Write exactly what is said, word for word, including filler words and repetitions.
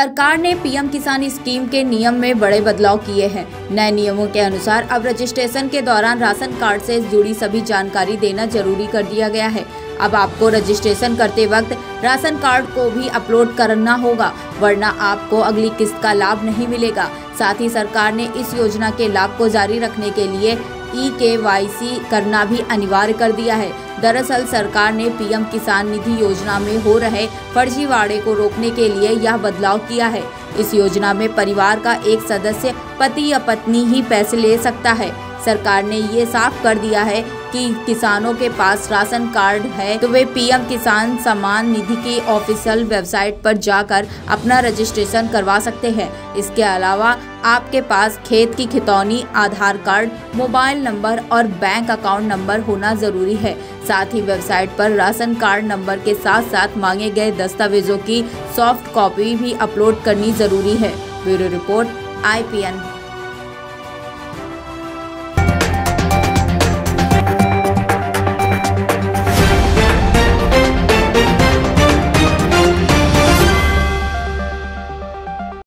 सरकार ने पीएम किसान स्कीम के नियम में बड़े बदलाव किए हैं। नए नियमों के अनुसार अब रजिस्ट्रेशन के दौरान राशन कार्ड से जुड़ी सभी जानकारी देना जरूरी कर दिया गया है। अब आपको रजिस्ट्रेशन करते वक्त राशन कार्ड को भी अपलोड करना होगा, वरना आपको अगली किस्त का लाभ नहीं मिलेगा। साथ ही सरकार ने इस योजना के लाभ को जारी रखने के लिए ई के वाई सी करना भी अनिवार्य कर दिया है। दरअसल सरकार ने पीएम किसान निधि योजना में हो रहे फर्जीवाड़े को रोकने के लिए यह बदलाव किया है। इस योजना में परिवार का एक सदस्य पति या पत्नी ही पैसे ले सकता है। सरकार ने ये साफ कर दिया है कि किसानों के पास राशन कार्ड है तो वे पीएम किसान सम्मान निधि की ऑफिशियल वेबसाइट पर जाकर अपना रजिस्ट्रेशन करवा सकते हैं। इसके अलावा आपके पास खेत की खितौनी, आधार कार्ड, मोबाइल नंबर और बैंक अकाउंट नंबर होना जरूरी है। साथ ही वेबसाइट पर राशन कार्ड नंबर के साथ साथ मांगे गए दस्तावेजों की सॉफ्ट कॉपी भी अपलोड करनी जरूरी है। Bureau report I P N.